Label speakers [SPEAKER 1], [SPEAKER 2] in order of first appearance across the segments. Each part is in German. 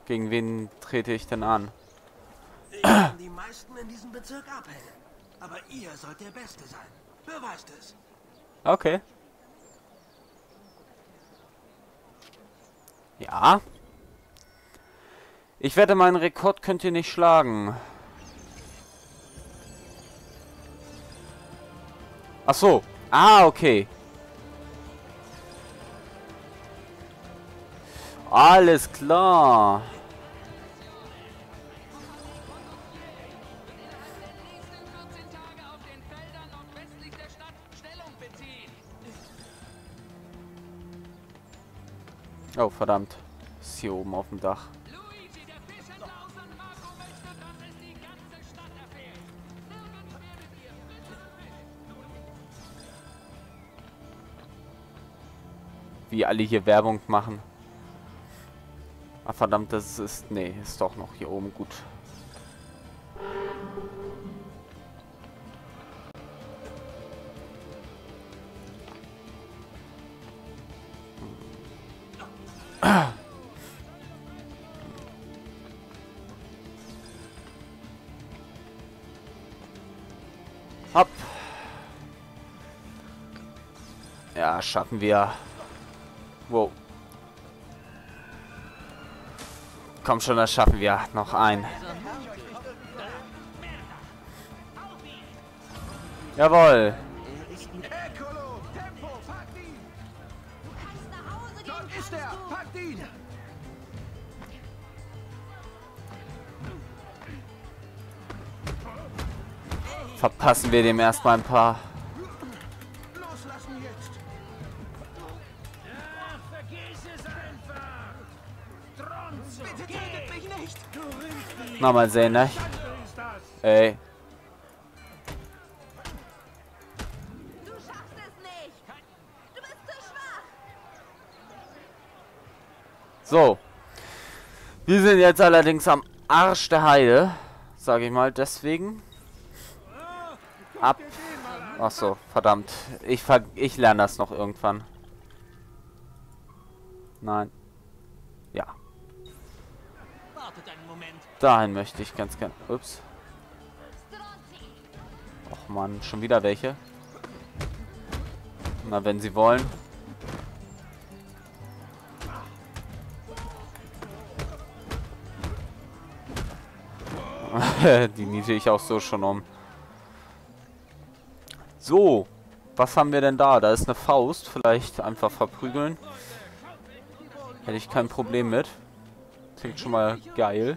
[SPEAKER 1] Gegen wen trete ich denn an?
[SPEAKER 2] Ich kann die meisten in diesem Bezirk abhängen. Aber ihr sollt der Beste sein. Beweist es.
[SPEAKER 1] Okay. Ja. Ich wette, meinen Rekord könnt ihr nicht schlagen. Ach so. Ah, okay. Alles klar. Oh, verdammt. Ist hier oben auf dem Dach. Wie alle hier Werbung machen. Ah, verdammt, das ist... Nee, ist doch noch hier oben gut. Hopp. Ja, schaffen wir. Wow. Komm schon, das schaffen wir. Noch ein. Jawohl. Verpassen wir dem erstmal ein paar. Na, mal sehen, ne? Ey.
[SPEAKER 3] Du schaffst es nicht. Du bist zu schwach.
[SPEAKER 1] So. Wir sind jetzt allerdings am Arsch der Heide. Sage ich mal, deswegen. Ab. Ach so, verdammt. Ich lerne das noch irgendwann. Nein. Ja. Dahin möchte ich ganz gerne. Ups. Och Mann, schon wieder welche. Na, wenn sie wollen. Die niete ich auch so schon um. So, was haben wir denn da? Da ist eine Faust. Vielleicht einfach verprügeln. Hätte ich kein Problem mit. Klingt schon mal geil.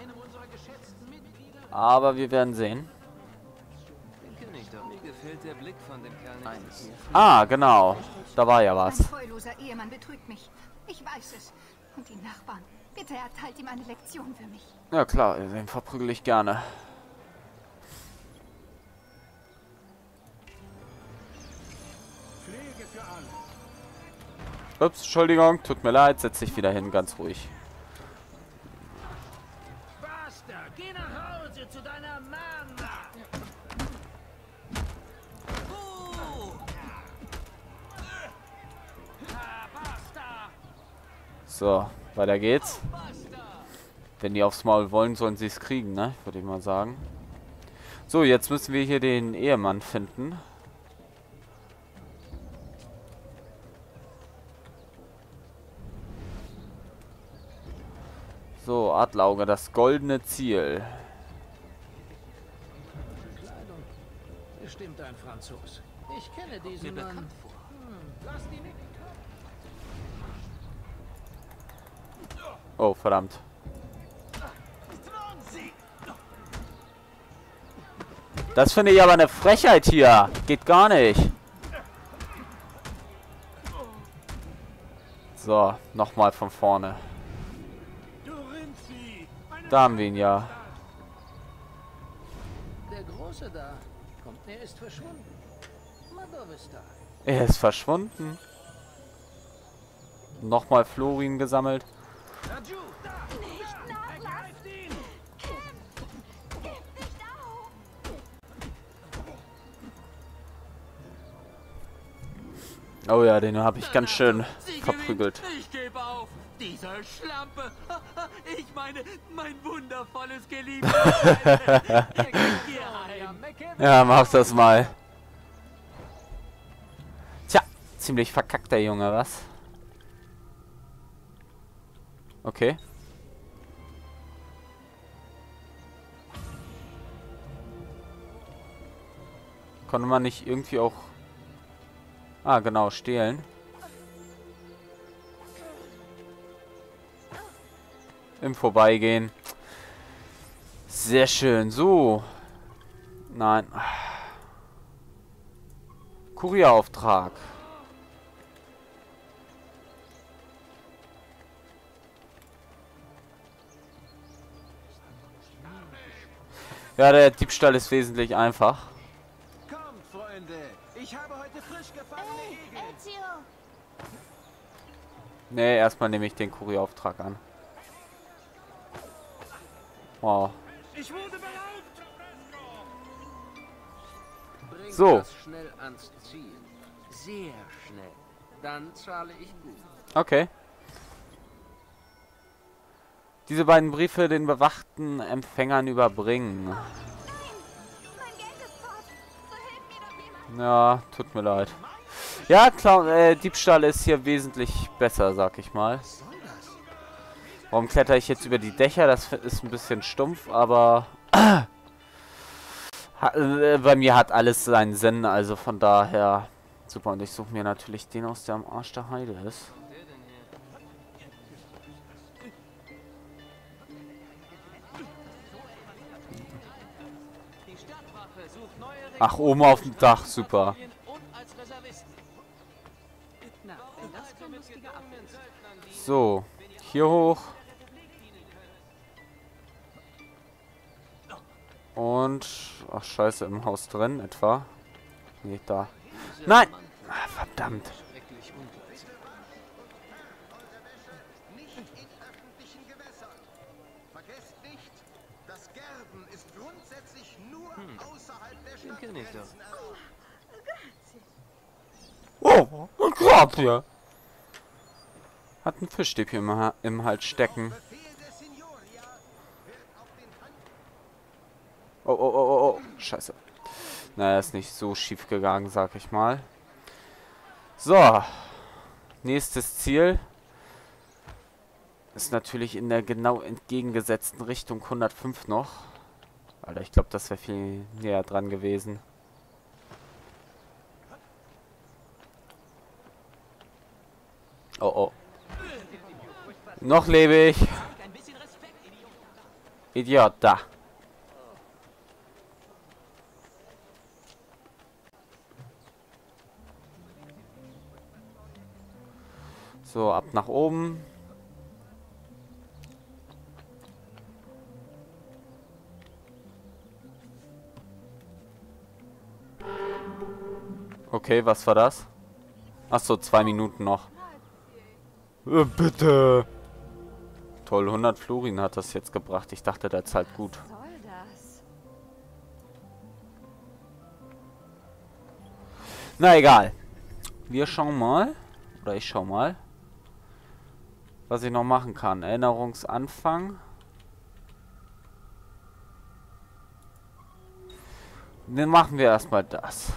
[SPEAKER 1] Aber wir werden sehen. Ah, genau. Da war ja was.
[SPEAKER 4] Mein treuloser Ehemann betrügt mich. Ich weiß es. Und die Nachbarn. Bitte erteilt ihm eine Lektion für mich.
[SPEAKER 1] Ja klar, den verprügel ich gerne. Ups, Entschuldigung, tut mir leid, setz dich wieder hin, ganz ruhig.
[SPEAKER 2] Basta, geh nach Hause zu deiner Mama.
[SPEAKER 1] So, weiter geht's. Wenn die aufs Maul wollen, sollen sie es kriegen, ne? Würde ich mal sagen. So, jetzt müssen wir hier den Ehemann finden. So, Adlerauge, das goldene Ziel.
[SPEAKER 2] Bestimmt ein Franzos. Ich kenne diesen Mann. Lass die nicht.
[SPEAKER 1] Oh, verdammt. Das finde ich aber eine Frechheit hier. Geht gar nicht. So, nochmal von vorne. Da haben wir ihn ja.
[SPEAKER 2] Der Große da. Kommt, er ist verschwunden. Madovista.
[SPEAKER 1] Er ist verschwunden. Nochmal Florin gesammelt.
[SPEAKER 2] Raju, da!
[SPEAKER 3] Nicht nachlassen.
[SPEAKER 2] ihn!
[SPEAKER 3] Gib nicht auf.
[SPEAKER 1] Oh ja, den habe ich ganz schön verprügelt.
[SPEAKER 2] Ich gebe auf. Dieser Schlampe. Ich meine, mein wundervolles Geliebtes.
[SPEAKER 1] Ja, mach das mal. Tja, ziemlich verkackt der Junge, was? Okay. Konnte man nicht irgendwie auch... Ah, genau, stehlen. Im Vorbeigehen. Sehr schön. So. Nein. Kurierauftrag. Ja, der Diebstahl ist wesentlich einfach.
[SPEAKER 2] Kommt, Freunde. Ich habe heute frisch gefangene Igel.
[SPEAKER 3] Ezio!
[SPEAKER 1] Nee, erstmal nehme ich den Kurierauftrag an. Oh.
[SPEAKER 2] Ich wurde beraubt.
[SPEAKER 5] Bring
[SPEAKER 1] So.
[SPEAKER 5] das schnell ans Ziel. Sehr schnell. Dann zahle ich gut.
[SPEAKER 1] Okay. Diese beiden Briefe den bewachten Empfängern überbringen.
[SPEAKER 3] Mein Geld ist fort. So hilf mir doch jemand.
[SPEAKER 1] Ja, tut mir leid. Ja, klar, Diebstahl ist hier wesentlich besser, sag ich mal. Warum kletter ich jetzt über die Dächer? Das ist ein bisschen stumpf, aber bei mir hat alles seinen Sinn, also von daher super. Und ich suche mir natürlich den aus, der am Arsch der Heide ist. Ach, oben auf dem Dach, super. So, hier hoch. Und, ach scheiße, im Haus drin etwa. Nee, da. Nein! Ah, verdammt.
[SPEAKER 6] Nicht in öffentlichen Gewässern. Vergesst nicht, das Gerben ist grundsätzlich nur außerhalb der Stadtgrenzen erlaubt.
[SPEAKER 1] Oh, grazie. Hat ein Fischstäbchen im Hals stecken.
[SPEAKER 6] Befehl der Signoria wird auf den Hand...
[SPEAKER 1] Oh, oh, oh, oh, oh. Scheiße. Naja, ist nicht so schief gegangen, sag ich mal. So. Nächstes Ziel. Ist natürlich in der genau entgegengesetzten Richtung 105 noch. Alter, ich glaube, das wäre viel näher dran gewesen. Oh, oh. Noch lebe ich. Idiot, da. So, ab nach oben. Okay, was war das? Ach so, 2 Minuten noch. Bitte. Toll, 100 Florin hat das jetzt gebracht. Ich dachte, der zahlt gut.
[SPEAKER 3] Was soll das?
[SPEAKER 1] Na egal. Wir schauen mal. Oder ich schau mal. Was ich noch machen kann. Erinnerungsanfang. Dann machen wir erstmal das.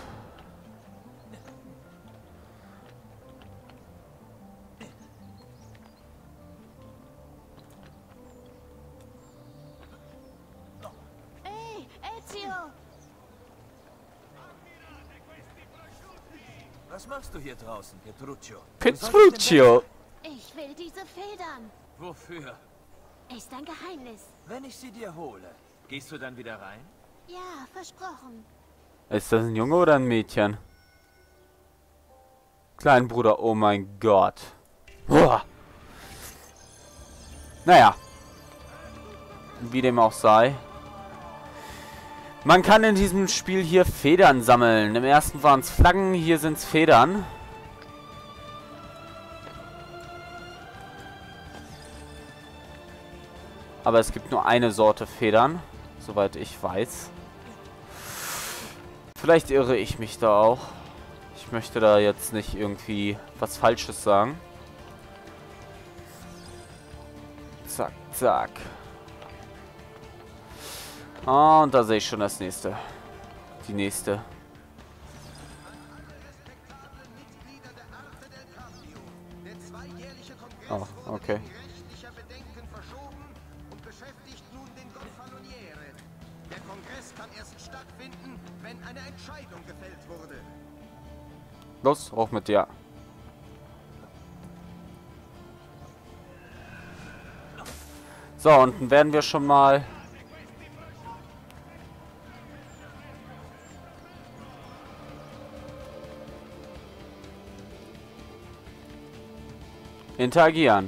[SPEAKER 3] Ey, Ezio!
[SPEAKER 2] Was machst du hier draußen, Petruccio?
[SPEAKER 1] Petruccio.
[SPEAKER 3] Ich will diese Federn.
[SPEAKER 2] Wofür?
[SPEAKER 3] Ist ein Geheimnis.
[SPEAKER 2] Wenn ich sie dir hole, gehst du dann wieder rein?
[SPEAKER 3] Ja, versprochen.
[SPEAKER 1] Ist das ein Junge oder ein Mädchen? Klein Bruder, oh mein Gott. Uah. Naja. Wie dem auch sei. Man kann in diesem Spiel hier Federn sammeln. Im ersten waren es Flaggen, hier sind es Federn. Aber es gibt nur eine Sorte Federn, soweit ich weiß. Vielleicht irre ich mich da auch. Ich möchte da jetzt nicht irgendwie was Falsches sagen. zack, zack. Ah, und da sehe ich schon das nächste. Die nächste.
[SPEAKER 6] Der zweijährliche Kongress
[SPEAKER 1] Oh, okay.
[SPEAKER 6] wegen rechtlicher Bedenken verschoben und beschäftigt nun den Gonfaloniere. Der Kongress kann erst stattfinden, wenn eine Entscheidung gefällt wurde.
[SPEAKER 1] Los, hoch mit dir. So, unten werden wir schon mal interagieren.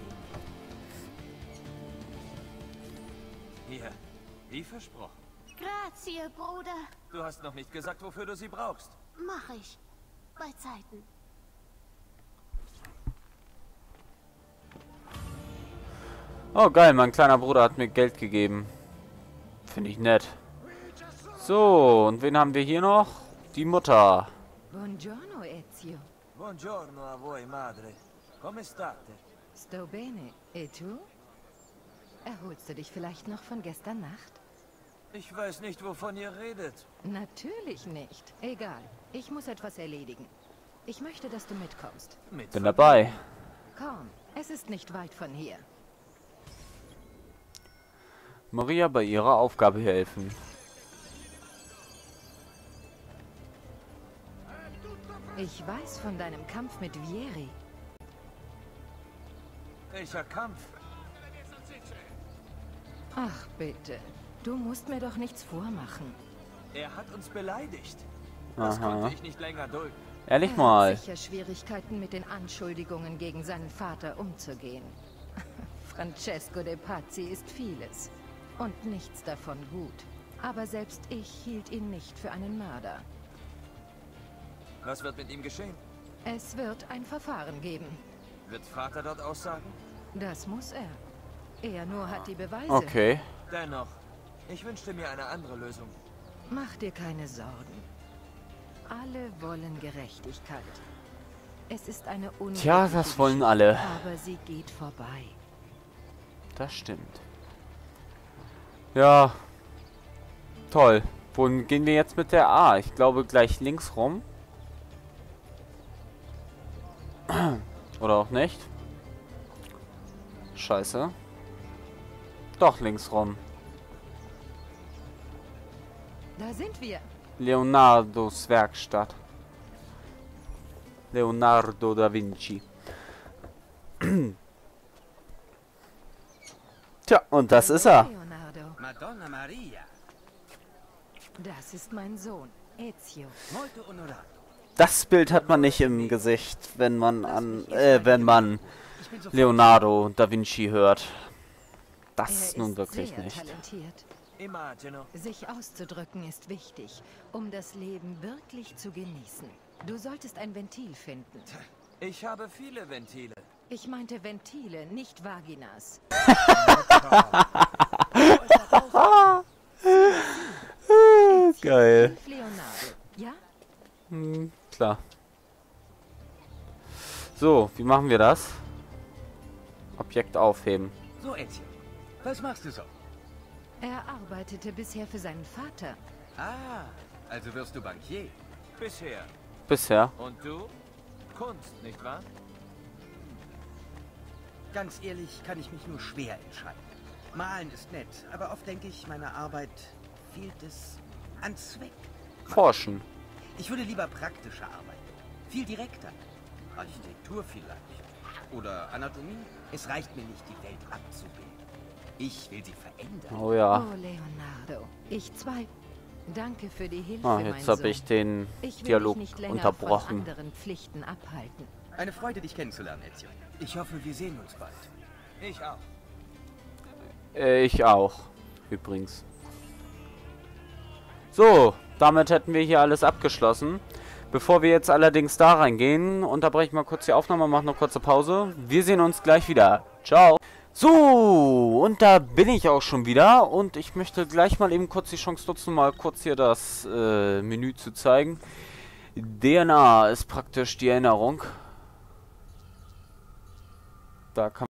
[SPEAKER 7] Hier, wie versprochen.
[SPEAKER 3] Grazie, Bruder.
[SPEAKER 7] Du hast noch nicht gesagt, wofür du sie brauchst.
[SPEAKER 3] Mach ich. Bei Zeiten.
[SPEAKER 1] Oh geil, mein kleiner Bruder hat mir Geld gegeben. Finde ich nett. So, und wen haben wir hier noch? Die Mutter.
[SPEAKER 8] Buongiorno, Ezio.
[SPEAKER 7] Buongiorno a voi, madre. Come state?
[SPEAKER 8] Sto bene. E tu? Erholst du dich vielleicht noch von gestern Nacht?
[SPEAKER 7] Ich weiß nicht, wovon ihr redet.
[SPEAKER 8] Natürlich nicht. Egal. Ich muss etwas erledigen. Ich möchte, dass du mitkommst.
[SPEAKER 1] Bin dabei.
[SPEAKER 8] Komm, es ist nicht weit von hier.
[SPEAKER 1] Maria bei ihrer Aufgabe helfen.
[SPEAKER 8] Ich weiß von deinem Kampf mit Vieri.
[SPEAKER 7] Welcher Kampf?
[SPEAKER 8] Ach, bitte. Du musst mir doch nichts vormachen.
[SPEAKER 7] Er hat uns beleidigt. Das
[SPEAKER 1] Aha.
[SPEAKER 7] konnte ich nicht länger dulden.
[SPEAKER 1] Ehrlich
[SPEAKER 8] Er
[SPEAKER 1] mal.
[SPEAKER 8] hat sicher Schwierigkeiten, mit den Anschuldigungen gegen seinen Vater umzugehen. Francesco de Pazzi ist vieles. Und nichts davon gut. Aber selbst ich hielt ihn nicht für einen Mörder.
[SPEAKER 7] Was wird mit ihm geschehen?
[SPEAKER 8] Es wird ein Verfahren geben.
[SPEAKER 7] Wird Vater dort aussagen?
[SPEAKER 8] Das muss er. Er nur hat die Beweise.
[SPEAKER 1] Okay.
[SPEAKER 7] Dennoch, ich wünschte mir eine andere Lösung.
[SPEAKER 8] Mach dir keine Sorgen. Alle wollen Gerechtigkeit. Es ist eine unglückliche
[SPEAKER 1] Tja, das wollen alle.
[SPEAKER 8] aber sie geht vorbei.
[SPEAKER 1] Das stimmt. Ja. Toll. Wohin gehen wir jetzt mit der A? Ich glaube gleich links rum. Oder auch nicht. Scheiße. Doch links rum.
[SPEAKER 8] Da sind wir.
[SPEAKER 1] Leonardos Werkstatt. Leonardo da Vinci. Tja, und das ist er.
[SPEAKER 8] Leonardo.
[SPEAKER 5] Madonna Maria.
[SPEAKER 8] Das ist mein Sohn, Ezio.
[SPEAKER 5] Molto onorato.
[SPEAKER 1] Das Bild hat man nicht im Gesicht, wenn man wenn man Leonardo da Vinci hört.
[SPEAKER 8] Er
[SPEAKER 1] Das
[SPEAKER 8] ist
[SPEAKER 1] nun wirklich
[SPEAKER 8] sehr
[SPEAKER 1] nicht.
[SPEAKER 8] talentiert.
[SPEAKER 7] Immagino.
[SPEAKER 8] Sich auszudrücken ist wichtig, um das Leben wirklich zu genießen. Du solltest ein Ventil finden.
[SPEAKER 7] Ich habe viele Ventile.
[SPEAKER 8] Ich meinte Ventile, nicht Vaginas.
[SPEAKER 1] Geil.
[SPEAKER 8] Leonardo, ja?
[SPEAKER 1] Klar. So, wie machen wir das? Objekt aufheben.
[SPEAKER 5] So, Ezio. Was machst du so?
[SPEAKER 8] Er arbeitete bisher für seinen Vater.
[SPEAKER 5] Ah, also wirst du Bankier.
[SPEAKER 7] Bisher.
[SPEAKER 1] Bisher.
[SPEAKER 7] Und du? Kunst, nicht wahr?
[SPEAKER 5] Ganz ehrlich kann ich mich nur schwer entscheiden. Malen ist nett, aber oft denke ich, meiner Arbeit fehlt es an Zweck.
[SPEAKER 1] Forschen.
[SPEAKER 5] Ich würde lieber praktischer arbeiten. Viel direkter. Architektur vielleicht. Oder Anatomie. Es reicht mir nicht, die Welt abzubilden. Ich will sie verändern.
[SPEAKER 1] Oh ja.
[SPEAKER 8] Oh, Leonardo. Ich zwei. Danke für die Hilfe,
[SPEAKER 1] Ah,
[SPEAKER 8] mein
[SPEAKER 1] jetzt
[SPEAKER 8] Sohn.
[SPEAKER 1] habe ich den
[SPEAKER 8] Ich will
[SPEAKER 1] Dialog
[SPEAKER 8] dich nicht länger
[SPEAKER 1] unterbrochen.
[SPEAKER 8] von anderen Pflichten abhalten.
[SPEAKER 5] Eine Freude, dich kennenzulernen, Ezio. Ich hoffe, wir sehen uns bald.
[SPEAKER 7] Ich auch.
[SPEAKER 1] Ich auch. Übrigens. So, damit hätten wir hier alles abgeschlossen. Bevor wir jetzt allerdings da reingehen, unterbreche ich mal kurz die Aufnahme, mache eine kurze Pause. Wir sehen uns gleich wieder. Ciao. So, und da bin ich auch schon wieder. Und ich möchte gleich mal eben kurz die Chance nutzen, mal kurz hier das Menü zu zeigen. DNA ist praktisch die Erinnerung. Da kann